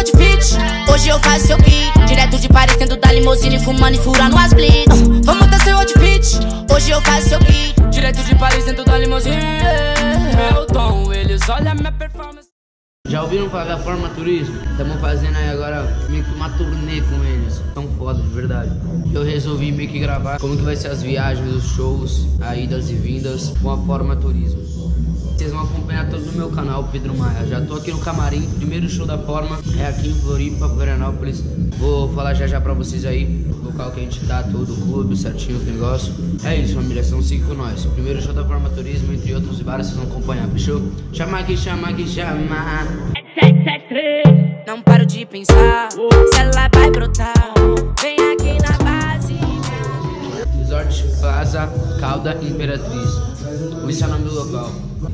outfit. Hoje eu faço seu kit. Direto de Paris, dentro da limousine, fumando e furando as blitz. Vou mudar seu outfit. Hoje eu faço seu kit. Direto de Paris, dentro da limousine. Meu tom, eles olham minha performance. Já ouviram falar da Forma Turismo? Estamos fazendo aí agora meio que uma turnê com eles. Tão foda, de verdade. Eu resolvi meio que gravar como que vai ser as viagens, os shows, as idas e vindas com a Forma Turismo. Vocês vão acompanhar tudo no meu canal, Pedro Maia. Já tô aqui no camarim, primeiro show da Forma é aqui em Floripa, Florianópolis. Vou falar já pra vocês aí, o local que a gente tá, todo o clube, certinho, os negócios. É isso, família, são 5 com nós. Primeiro show da Forma Turismo, entre outros vários, vocês vão acompanhar, fechou? Chama que chama que chama. Não paro de pensar, se ela vai brotar. Vem aqui na base. Resort Plaza Calda Imperatriz. Esse é o nome do local.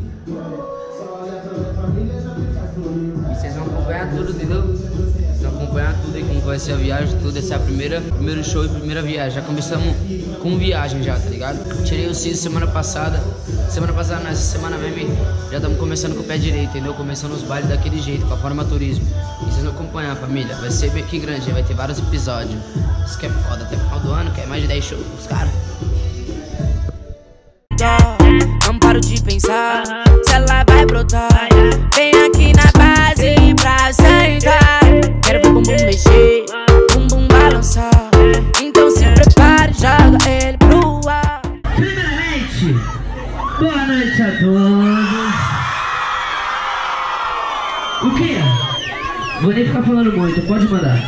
E vocês vão acompanhar tudo, entendeu? Vocês vão acompanhar tudo aí, como vai ser a viagem, tudo. Essa é a primeiro show e primeira viagem. Já começamos com viagem já, tá ligado? Tirei o siso semana passada. Semana passada, nessa semana mesmo, já estamos começando com o pé direito, entendeu? Começando os bailes daquele jeito, com a Forma Turismo. E vocês vão acompanhar, família. Vai ser bem aqui grande, vai ter vários episódios. Isso que é foda, até o final do ano, que é mais de 10 shows com os caras. Não paro de pensar, se ela vai brotar. Vem aqui na base pra sentar. Quero ver o bumbum mexer, bumbum balançar. Então se prepare, joga ele pro ar. Primeiramente, boa noite a todos. O quê? Vou nem ficar falando muito, pode mandar.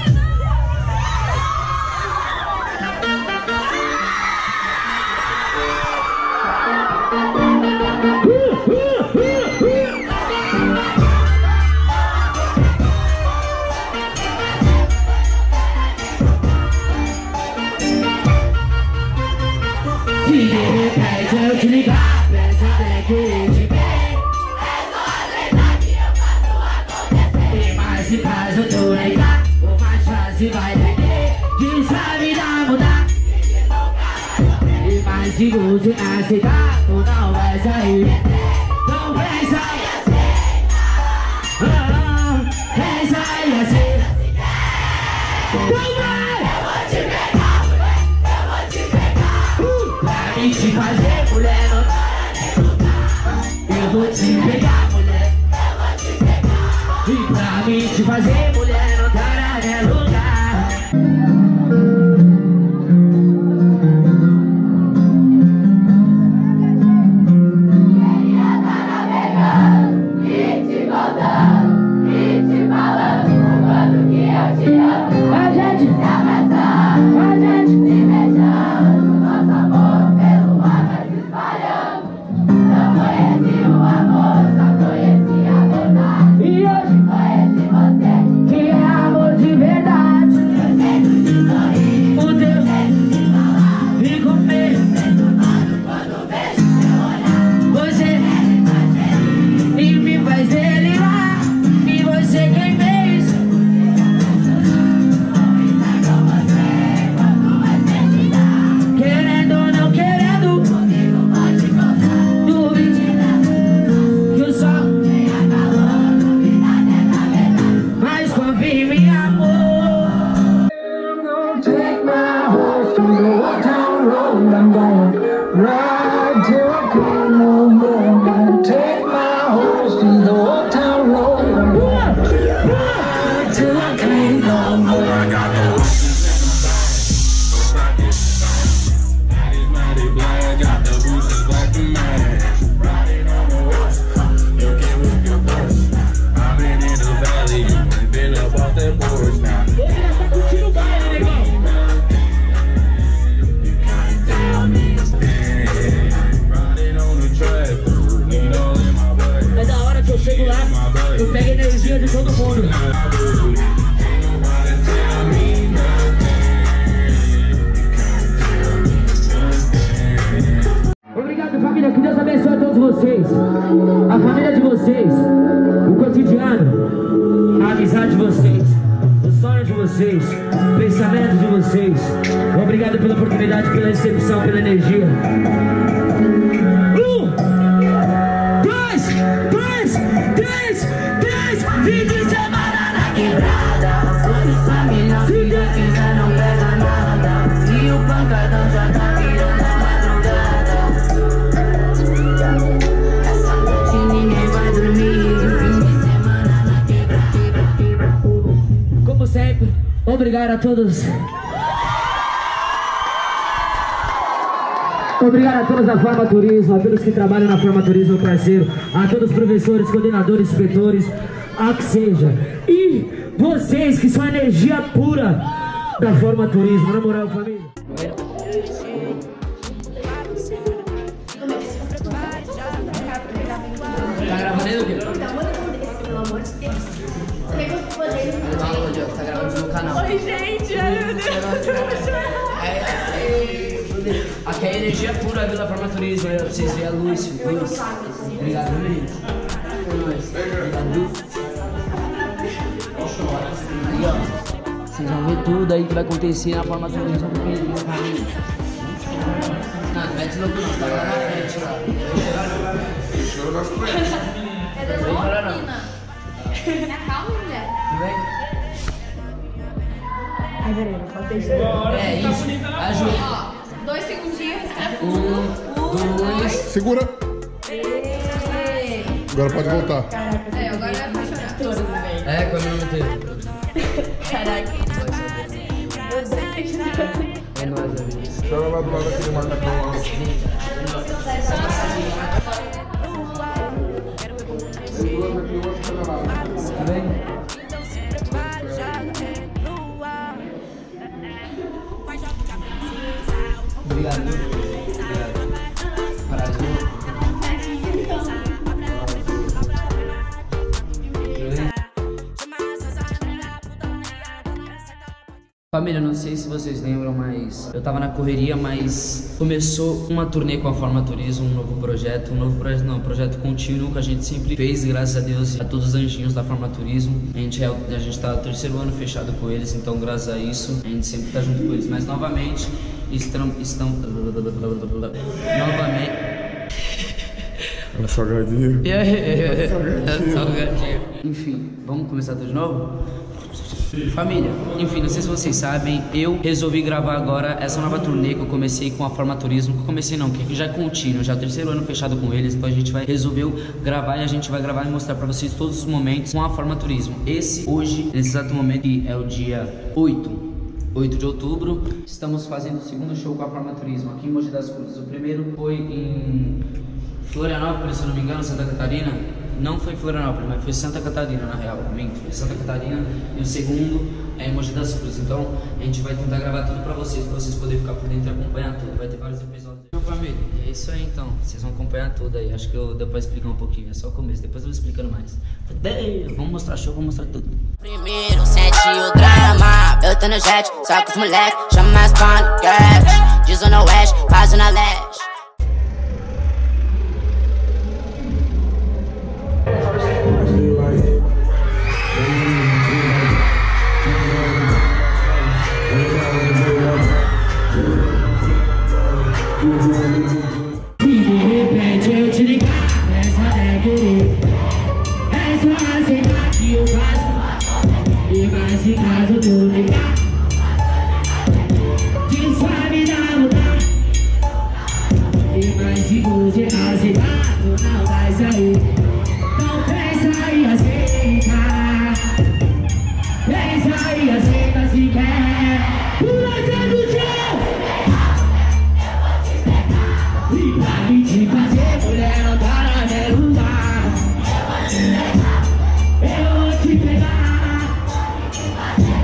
Se de repente eu te ligar, pensa até que te bem. É só aceitar que eu faço acontecer. E mais se faz eu tô ligado, o mais fácil vai ter que de sua vida mudar. E mais se você aceitar, tu não vai sair. Então pensa e aceita. Pensa e aceita. Então vai! Eu vou te pegar, mulher, eu vou te pegar. Pra mim te fazer, mulher, não para de lutar. Eu vou te pegar, mulher, eu vou te pegar. E pra mim te fazer, mulher, não para de lutar. Obrigado, família, que Deus abençoe a todos vocês, a família de vocês, o cotidiano, a amizade de vocês, os sonhos de vocês, o pensamento de vocês. Obrigado pela oportunidade, pela recepção, pela energia. 1, 2, 3, fim de semana na quebrada. obrigado a todos. Obrigado a todos da Forma Turismo, a todos que trabalham na Forma Turismo, parceiro, a todos os professores, coordenadores, inspetores, a que seja. E vocês que são a energia pura da Forma Turismo, na moral, família. Tá gravando aí, Luque? Pelo amor de Deus. Tá gravando no meu canal. Oi, gente, ai meu Deus. Aqui é a energia pura da Forma Turismo, pra vocês verem a luz. Obrigado, menino. É nóis. Obrigado. Aí, ó. Vocês vão ver tudo aí que vai acontecer na Forma Turismo do Pedrinho, família. Não, mete no tudo, tá lá na frente, lá. Chorou nas coisas. É da menina. Calma, mulher. Vem. Ai, peraí, não pode deixar. É isso. Ajuda. Ó, 2 segundinhos. 1, 2. Segura. Agora pode voltar. É, agora vai chorar. É, com a mesma tempo. Caraca. É nóis, amigo. Chora lá do lado daquele macacão lá. Vem. Obrigado. Obrigado. Prazer. Família, não sei se vocês lembram, mas eu tava na correria, mas começou uma turnê com a Forma Turismo, um novo projeto não, um projeto contínuo que a gente sempre fez, graças a Deus, a todos os anjinhos da Forma Turismo. A gente tá no 3º ano fechado com eles, então graças a isso, a gente sempre tá junto com eles. Mas novamente, novamente... Salgadinho. Salgadinho. Enfim, vamos começar tudo de novo? Família, enfim, não sei se vocês sabem, eu resolvi gravar agora essa nova turnê que eu comecei com a Forma Turismo. Que eu comecei não, que já é contínuo, já é o 3º ano fechado com eles. Então a gente resolveu gravar e a gente vai gravar e mostrar pra vocês todos os momentos com a Forma Turismo. Esse, hoje, nesse exato momento, que é o dia 8 de outubro, estamos fazendo o 2º show com a Forma Turismo aqui em Mogi das Cruzes. O primeiro foi em Florianópolis, se eu não me engano, Santa Catarina. Não foi em Florianópolis, mas foi Santa Catarina, na real. Foi Santa Catarina. E o segundo é em Mogi das Cruzes. Então a gente vai tentar gravar tudo pra vocês poderem ficar por dentro e acompanhar tudo. Vai ter vários episódios. Meu família, é isso aí então. Vocês vão acompanhar tudo aí. Acho que deu pra explicar um pouquinho. É só o começo, depois eu vou explicando mais. Vamos mostrar show, vamos mostrar tudo. Primeiro sente o drama, eu tô no jet, só com os moleque, chama as paniquete, de zona oeste, pra zona leste. Se de repente eu te ligar, essa é querer. É só aceitar que eu faço. E mais em caso tu ligar, de suave dá mudar. E mais se você aceitar, tu não vai sair. Então pensa e aceita. Pensa e aceita se quer. Pula dentro do chão. E pra me te fazer, mulher, não tá na meu lugar. Eu vou te pegar.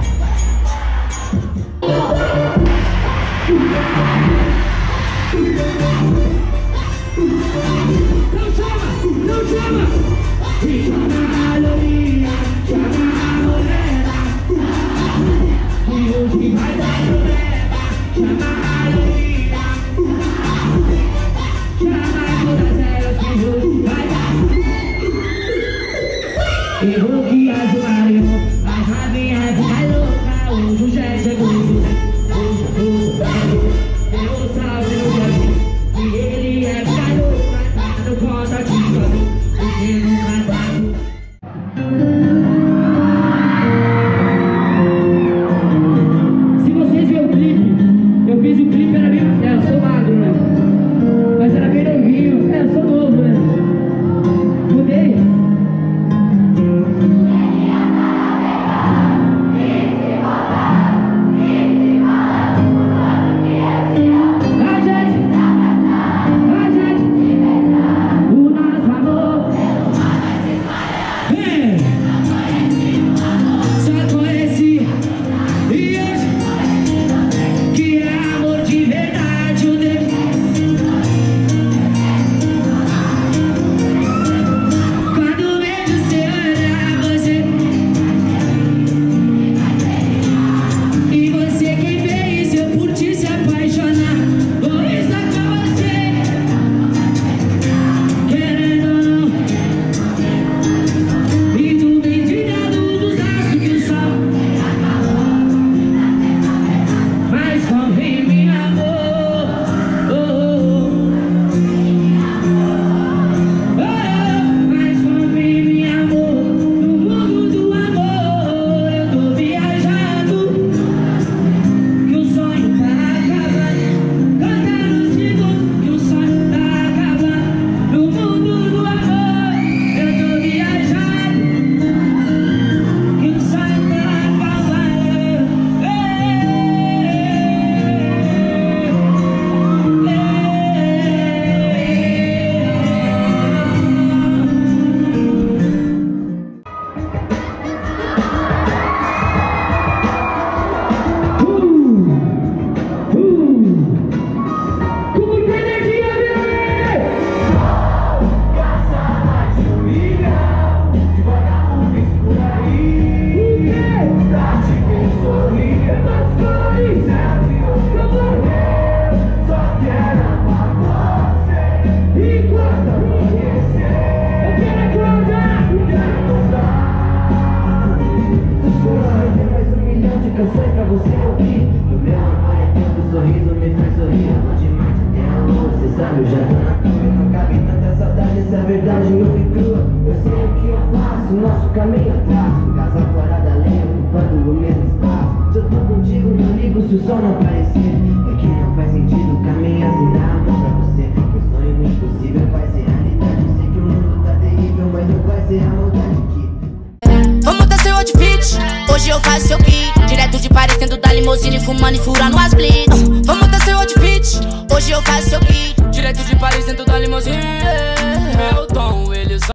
canções pra você ouvir. No meu amor é tanto sorriso, me faz sorrir. Eu vou de mate até hoje, cê sabe, eu já tô na tua. Não cabe tanta saudade, essa verdade nua e crua. Eu sei o que eu faço, nosso caminho eu traço. Casa fora da lei, ocupando o mesmo espaço. Se eu tô contigo, não ligo se o sol não aparecer. É que não faz sentido caminhar sem dar a mão pra você. Meu sonho impossível vai ser realidade. Eu sei que o mundo tá terrível, mas não vai ser a maldade que... Vou mudar seu outfit, hoje eu faço seu kit. Direto de Paris, dentro da limousine, fumando e furando as blitz. Vou mudar seu outfit, hoje eu faço seu kit. Direto de Paris, dentro da limousine.